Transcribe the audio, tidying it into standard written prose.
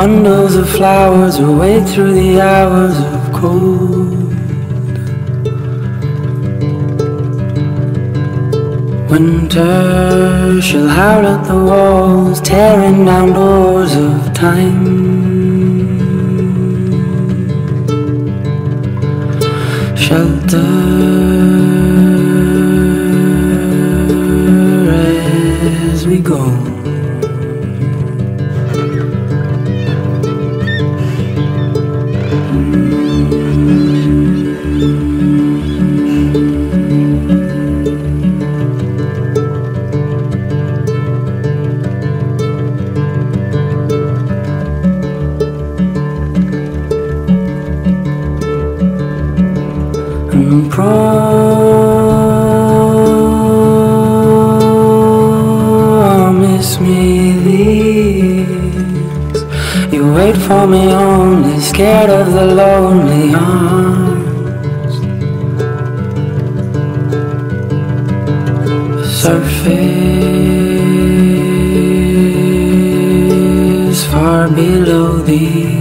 bundles of flowers will wait through the hours of cold. Winter shall howl at the walls, tearing down doors of time. Shelter as we go. Promise me this. You wait for me only, scared of the lonely arms. Surface far below these.